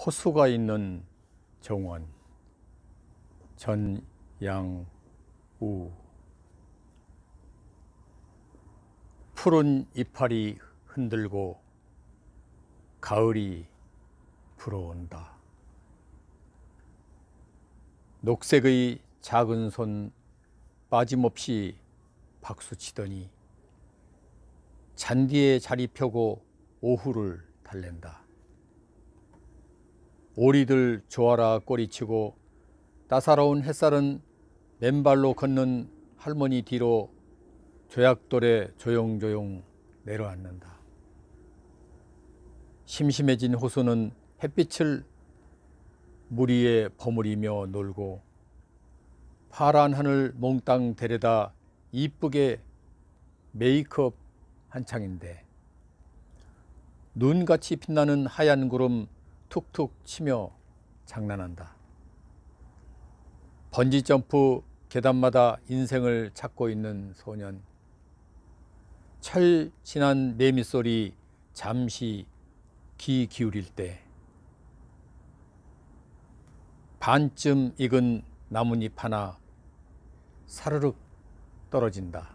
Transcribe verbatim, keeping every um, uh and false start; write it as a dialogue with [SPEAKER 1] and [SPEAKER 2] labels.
[SPEAKER 1] 호수가 있는 정원. 전양우. 푸른 이파리 흔들고 가을이 불어온다. 녹색의 작은 손 빠짐없이 박수치더니 잔디에 자리 펴고 오후를 달랜다. 오리들 조아라 꼬리치고 따사로운 햇살은 맨발로 걷는 할머니 뒤로 조약돌에 조용조용 내려앉는다. 심심해진 호수는 햇빛을 물 위에 버무리며 놀고 파란 하늘 몽땅 데려다 이쁘게 메이크업 한창인데 눈같이 빛나는 하얀 구름 툭툭 치며 장난한다. 번지점프 계단마다 인생을 찾고 있는 소년. 철진한 매미소리 잠시 귀 기울일 때 반쯤 익은 나뭇잎 하나 사르륵 떨어진다.